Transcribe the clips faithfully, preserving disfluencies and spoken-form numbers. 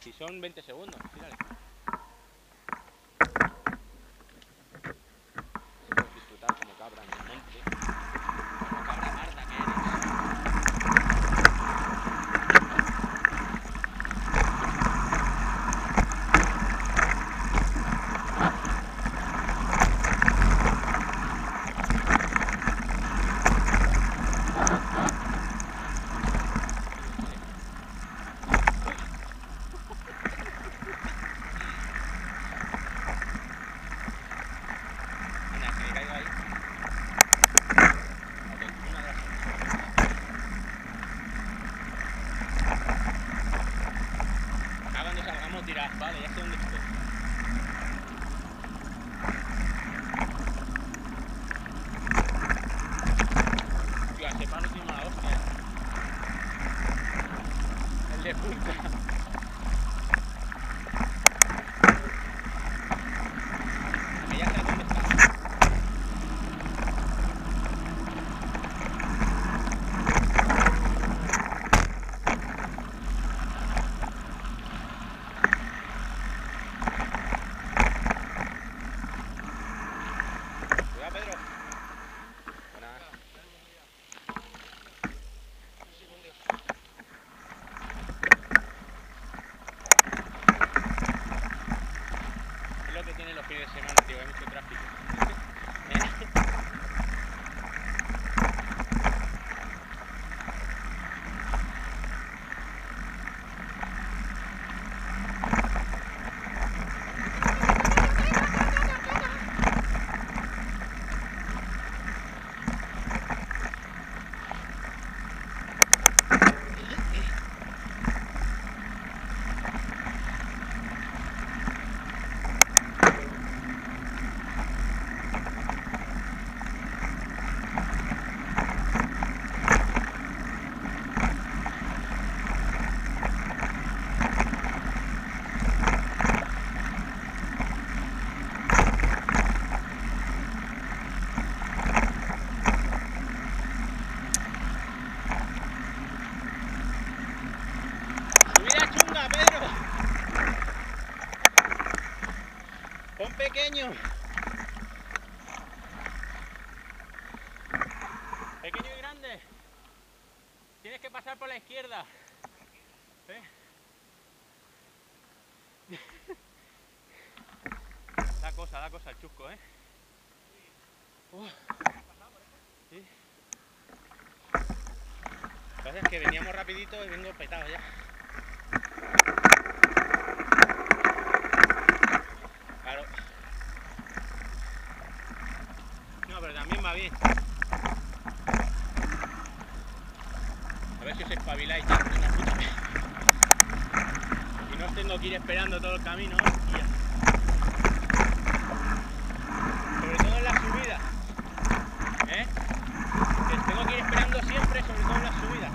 Si son veinte segundos, tírale. Puedes disfrutar como cabra en el monte. Como cabra parda que eres. Tirar, vale, ya sé dónde estoy. Tío, ese palo tiene una hostia. El de punta. Que ya sé dónde está. Que tienen los fines de semana, tío, hay mucho tráfico. Pon pequeño. Pequeño y grande. Tienes que pasar por la izquierda. ¿Eh? Da cosa, da cosa el chusco, ¿eh? Uh. Sí. Lo que pasa es que veníamos rapidito y vengo petado ya. Claro. No, pero también va bien. A ver si os espabiláis ya. Y no os tengo que ir esperando todo el camino. Hostia. Sobre todo en la subida. ¿Eh? Que tengo que ir esperando siempre, sobre todo en las subidas.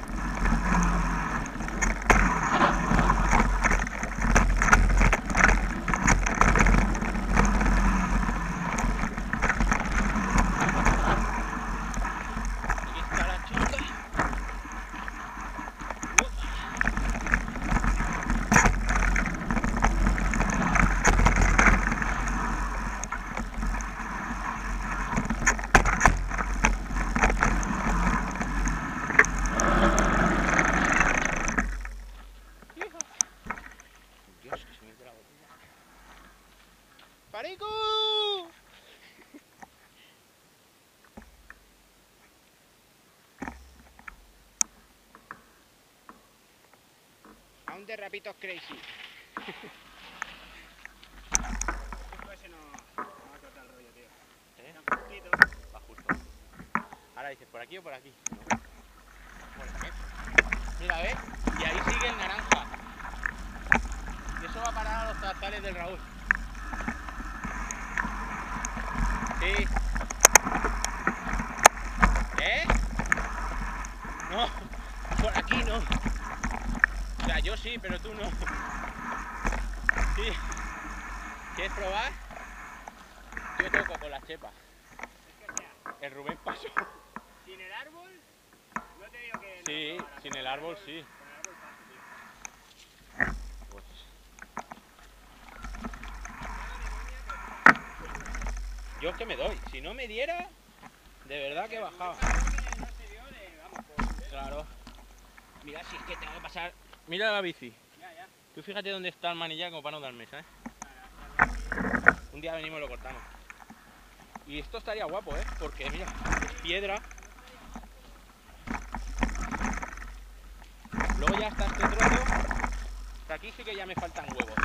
¡Parico! A un derrapitos crazy. Ese no, no va a cortar el rollo, tío. ¿Eh? Tan justito. Va justo. Ahora dices, ¿por aquí o por aquí? No. Por aquí. Mira, ¿ves? Y ahí sigue el naranja. Y eso va a parar a los zarzales del Raúl. Sí. ¿Eh? No, por aquí no. O sea, yo sí, pero tú no. Sí. ¿Quieres probar? Yo toco con las chepas. Es que sea, El Rubén pasó. sin el árbol, no te digo que no. Sí, Ahora, sin el árbol sí. Con el árbol paso, tío. Pues Yo es que me doy. Si no me diera, de verdad que bajaba. No se dio de, vamos, por... Claro. Mira, si es que tengo que pasar. Mira la bici. Ya, ya. Tú fíjate dónde está el manillar como para no darme, ¿sabes? Un día venimos y lo cortamos. Y esto estaría guapo, ¿eh? Porque mira, es piedra. Luego ya está este trozo. Hasta aquí sí que ya me faltan huevos.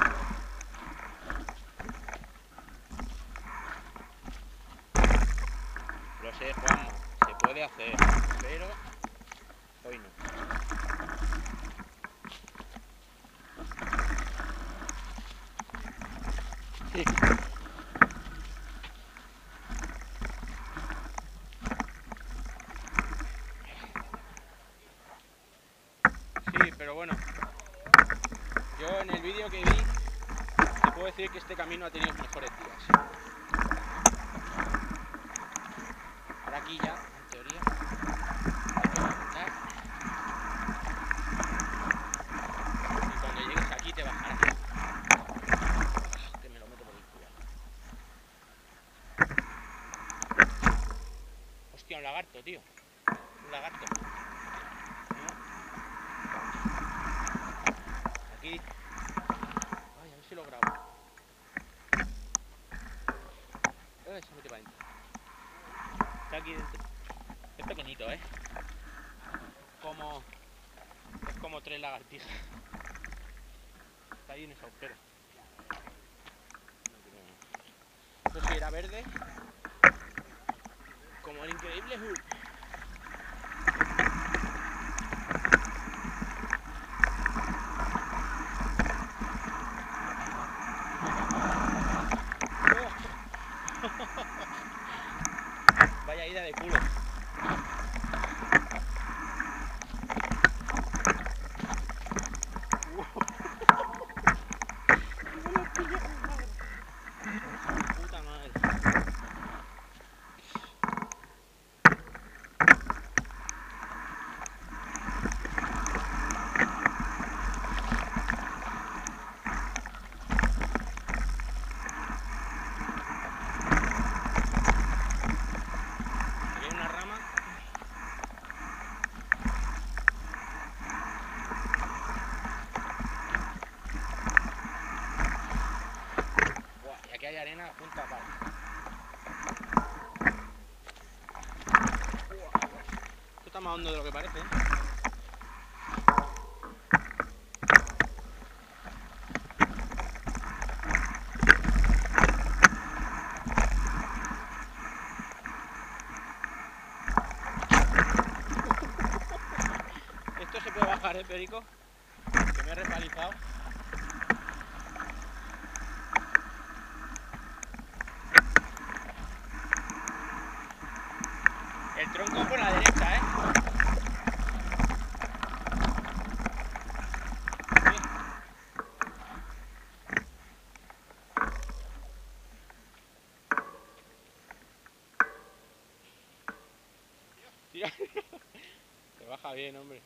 Lo sé, Juanma, se puede hacer, pero hoy no. Sí. Sí, pero bueno, yo en el vídeo que vi te puedo decir que este camino ha tenido mejores días. Ahora aquí ya, en teoría, hay que montar. Y cuando llegues aquí te bajarás. Que me lo meto por el culo. Hostia, un lagarto, tío. Un lagarto. Aquí. Ay, a ver si lo grabo. Ay, se mete para adentro. Está aquí dentro. Es pequeñito, ¿eh? Como... Es como tres lagartijas. Está ahí en esa agujero. Eso sí, era verde. Como el increíble Hulk. Vaya ida de culo. Puta madre. Aquí hay una rama. Buah, y aquí hay arena punta a pala. Esto está más hondo de lo que parece, ¿eh? Esto se puede bajar, ¿eh, Perico? Que me he repalizado. El tronco por la derecha, ¿eh? Sí. Tira. Se baja bien, hombre.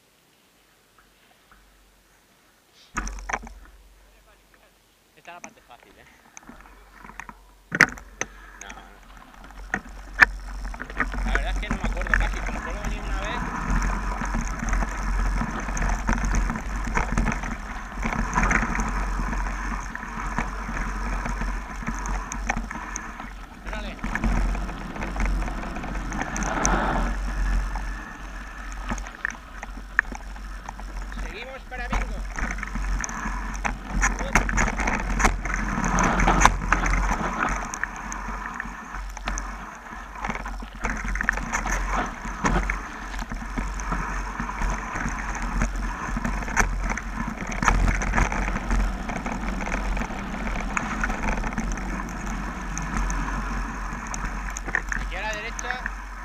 Esta es la parte fácil, ¿eh? No, no. La verdad es que no me acuerdo casi, como solo venía una vez. Espérale. Seguimos para bingo. Aquí a la derecha.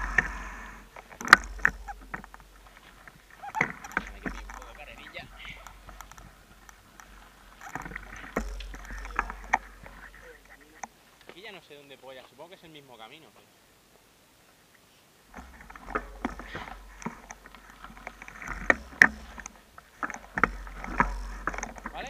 Hay que pillar un poco de carrerilla. Aquí ya no sé dónde polla, supongo que es el mismo camino. Pero... ¿Vale?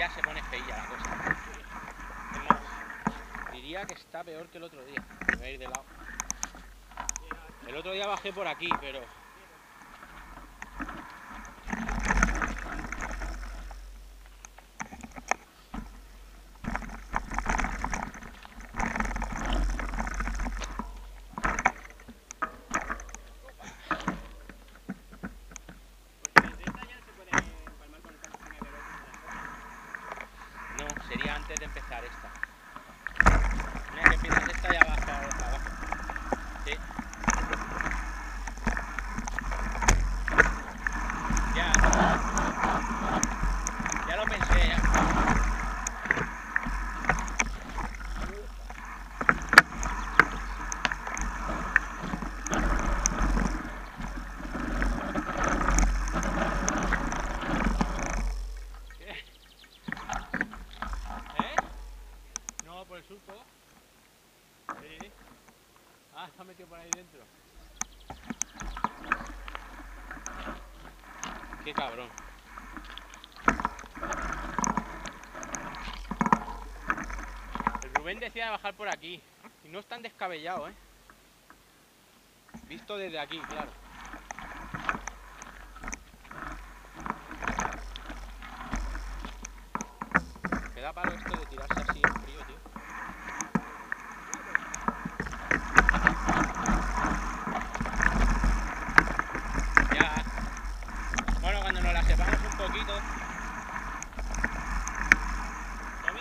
ya se pone feilla la cosa. Es más, diría que está peor que el otro día. Me voy a ir de lado. El otro día bajé por aquí, pero... No, sería antes de empezar esta. Una que empiezas esta ya baja abajo. Sí. Ya. Ya lo pensé, ya. Por el surco. Sí. Ah, está metido por ahí dentro. Qué cabrón. El Rubén decía de bajar por aquí. Y no es tan descabellado, ¿eh? Visto desde aquí, claro. Me da palo esto de tirarse así en frío, tío. Ya. Bueno, cuando nos la sepamos un poquito. ¿Tommy?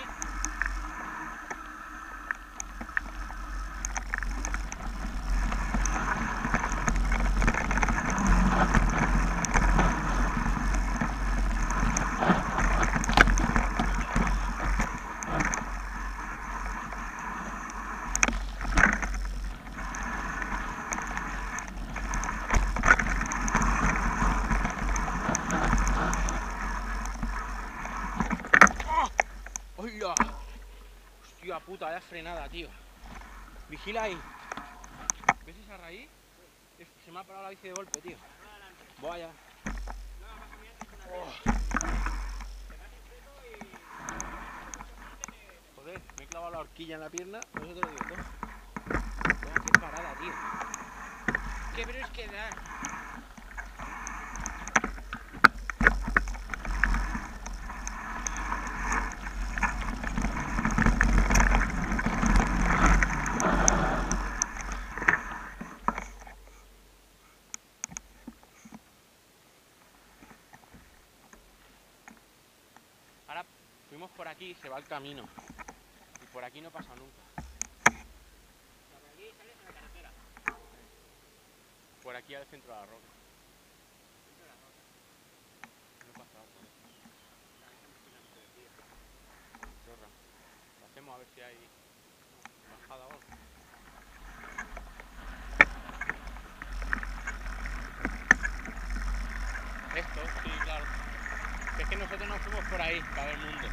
¡Hola! Hostia puta, vaya frenada, tío. Vigila ahí. ¿Ves esa raíz? Es que se me ha parado la bici de golpe, tío. Vaya. Oh. Joder, me he clavado la horquilla en la pierna. Por eso te lo digo todo. Toma, qué parada, tío. Qué pero es que da. Ahora fuimos por aquí y se va el camino. Y por aquí no pasa nunca. Por aquí sales a la carretera. Por aquí al centro de la roca. Dentro de la roca. No pasa nada. Ahí estamos tirando de tío. Chorra. Lo hacemos a ver si hay bajada o algo. Esto, sí, claro. Es que nosotros nos fuimos por ahí para ver el mundo.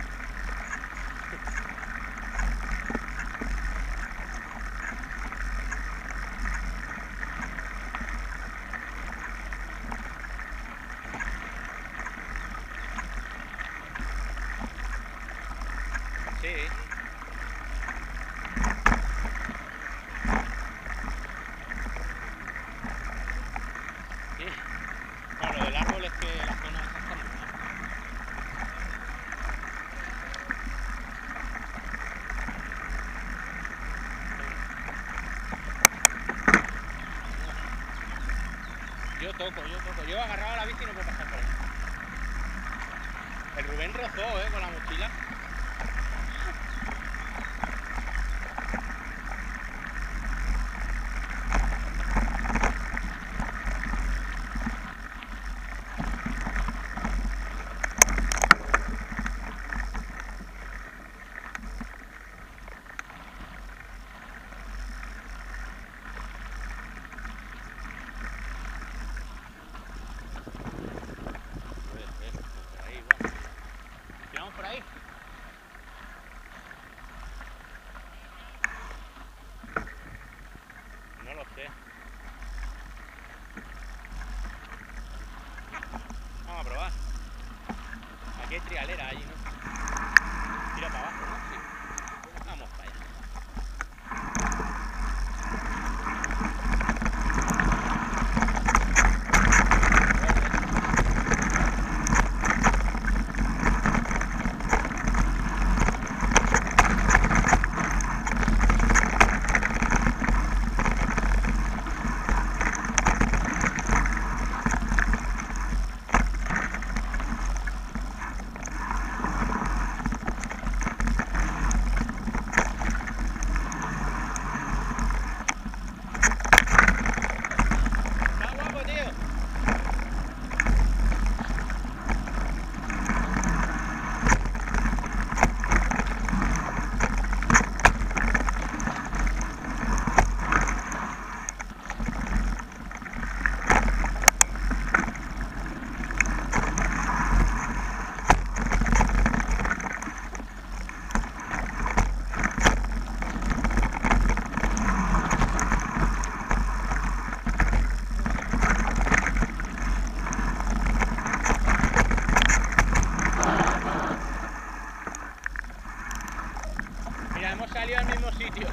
Sí. Sí. Bueno, lo del árbol es que la zona esa está muy mal. Yo toco, yo toco. Yo he agarrado la bici y no puedo pasar por ahí. El Rubén rozó, eh, con la mochila. Por ahí. No lo sé. Vamos a probar. Aquí hay trialera allí, ¿no? tira para abajo, ¿no? Sí. Vamos para allá. Mira, hemos salido al mismo sitio.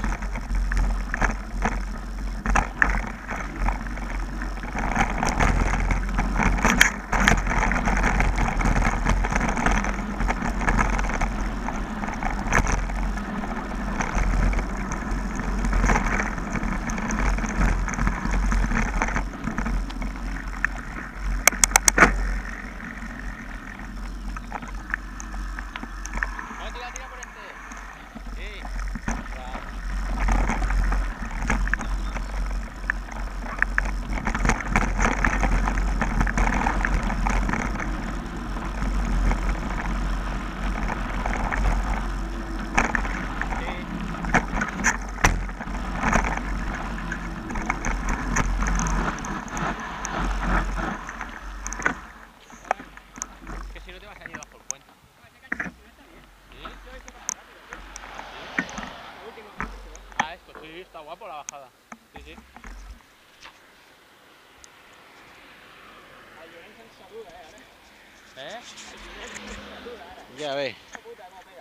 No, tira, tira por este. Sí. Que si no te vas a ir bajo el puente. ¿Sí? Ah, esto sí, está guapo la bajada. Sí, sí. ¿Eh? Ya ves.